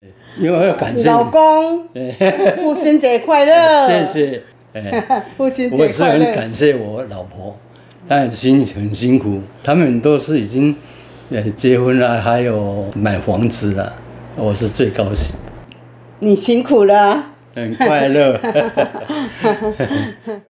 因为我要感谢老公，父亲节快乐！ 谢谢。 父亲我是节快乐！ 很感谢我老婆，她很辛苦，他们都是已经结婚了，还有买房子了，我是最高兴。 你辛苦了啊。 很快乐。